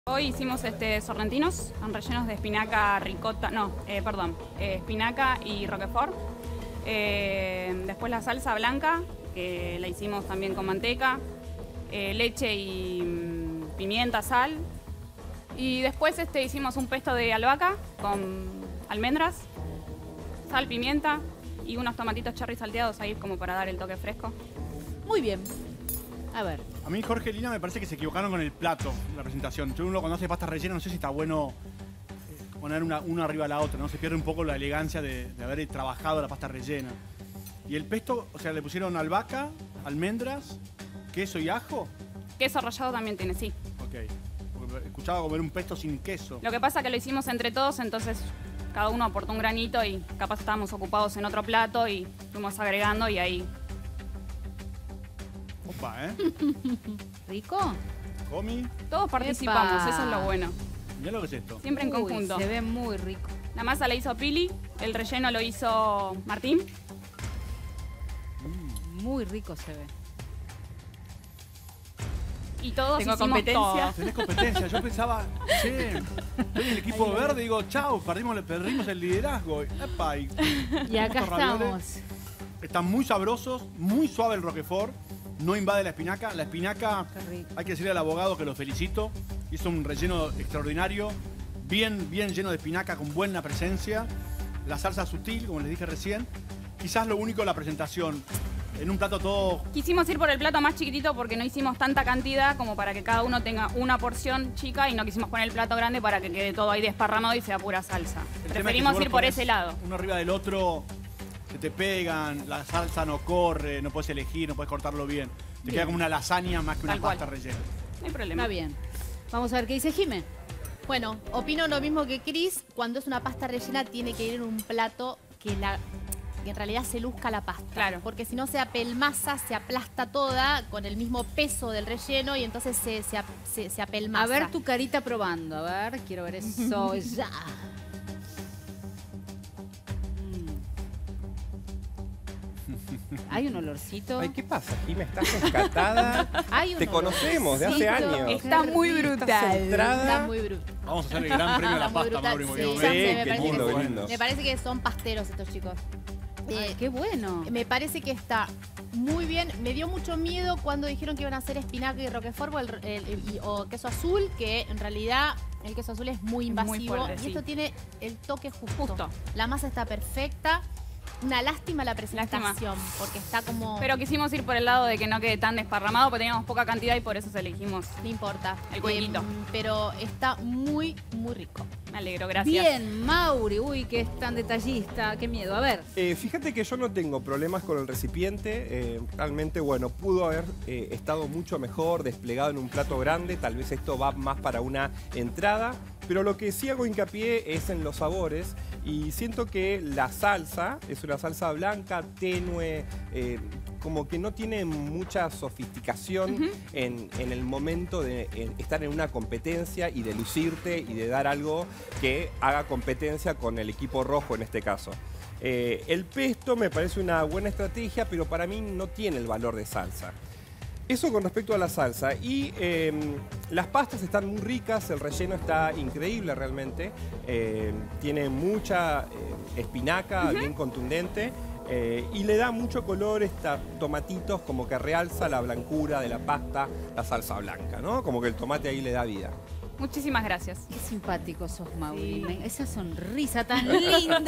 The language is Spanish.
Hoy hicimos sorrentinos con rellenos de espinaca, ricota, espinaca y roquefort. Después la salsa blanca, que la hicimos también con manteca, leche y pimienta, sal. Y después hicimos un pesto de albahaca con almendras, sal, pimienta y unos tomatitos cherry salteados ahí como para dar el toque fresco. Muy bien. A ver. A mí, Jorge y Lina, me parece que se equivocaron con el plato, la presentación. Uno cuando hace pasta rellena, no sé si está bueno poner una arriba a la otra, ¿no? Se pierde un poco la elegancia de haber trabajado la pasta rellena. Y el pesto, o sea, le pusieron albahaca, almendras, queso y ajo. Queso rallado también tiene, sí. Ok. Porque escuchaba comer un pesto sin queso. Lo que pasa es que lo hicimos entre todos, entonces cada uno aportó un granito y capaz estábamos ocupados en otro plato y fuimos agregando y ahí... Opa, ¿Rico? ¿Comi? Todos participamos, ¡Epa! Eso es lo bueno. Mirá lo que es esto. Siempre en conjunto. Se ve muy rico. La masa la hizo Pili, el relleno lo hizo Martín. Muy rico se ve. Y todos Tengo hicimos competencia. todo. Tenés competencia. Yo pensaba, che, estoy en el equipo verde, digo, chau, perdimos el liderazgo. Epa, Y acá estos ravioles estamos. están muy sabrosos, muy suave el roquefort. No invade la espinaca. La espinaca, Qué rico. hay que decirle al abogado que lo felicito. Hizo un relleno extraordinario, bien lleno de espinaca, con buena presencia. La salsa sutil, como les dije recién. Quizás lo único, la presentación. En un plato todo... Quisimos ir por el plato más chiquitito porque no hicimos tanta cantidad como para que cada uno tenga una porción chica y no quisimos poner el plato grande para que quede todo ahí desparramado y sea pura salsa. El tema es que Preferimos si vos ir por pones ese lado. uno arriba del otro, se te pegan, la salsa no corre, no puedes elegir, no puedes cortarlo bien. Te queda como una lasaña más que una Tal cual. pasta rellena. No hay problema. Está bien. Vamos a ver qué dice Jimé. Bueno, opino lo mismo que Cris. Cuando es una pasta rellena tiene que ir en un plato que en realidad se luzca la pasta. Claro. Porque si no se apelmaza, se aplasta toda con el mismo peso del relleno y entonces se apelmaza. A ver tu carita probando. A ver, quiero ver eso ya. Hay un olorcito. Ay, ¿qué pasa? Aquí me estás rescatada. Hay un Te conocemos de hace olorcito. años. Está muy Estás brutal. centrada. Está muy bruto. Vamos a hacer el gran premio de la Está muy pasta, brutal, Mauri, muy sí. bien. Sí, me qué parece lindo, que qué sí. lindo. Me parece que son pasteros estos chicos. Ay, qué bueno. Me parece que está muy bien. Me dio mucho miedo cuando dijeron que iban a hacer espinaca y roquefort o queso azul, que en realidad el queso azul es muy invasivo. Muy fuerte, y sí. esto tiene el toque justo. Justo. La masa está perfecta. Una lástima la presentación, Lástima. porque está como... Pero quisimos ir por el lado de que no quede tan desparramado porque teníamos poca cantidad y por eso elegimos. No importa. El cuenquito. Pero está muy, muy rico. Me alegro, gracias. Bien, Mauri. Uy, que es tan detallista. Qué miedo. A ver. Fíjate que yo no tengo problemas con el recipiente. Realmente, bueno, pudo haber estado mucho mejor, desplegado en un plato grande. Tal vez esto va más para una entrada. Pero lo que sí hago hincapié es en los sabores. Y siento que la salsa es una salsa blanca, tenue, como que no tiene mucha sofisticación en el momento de estar en una competencia y de lucirte y de dar algo que haga competencia con el equipo rojo en este caso. El pesto me parece una buena estrategia, pero para mí no tiene el valor de salsa. Eso con respecto a la salsa. Y las pastas están muy ricas, el relleno está increíble realmente. Tiene mucha espinaca, bien contundente. Y le da mucho color tomatitos, como que realza la blancura de la pasta, la salsa blanca, ¿no? Como que el tomate ahí le da vida. Muchísimas gracias. Qué simpático sos, Mauri. Sí. Esa sonrisa tan linda.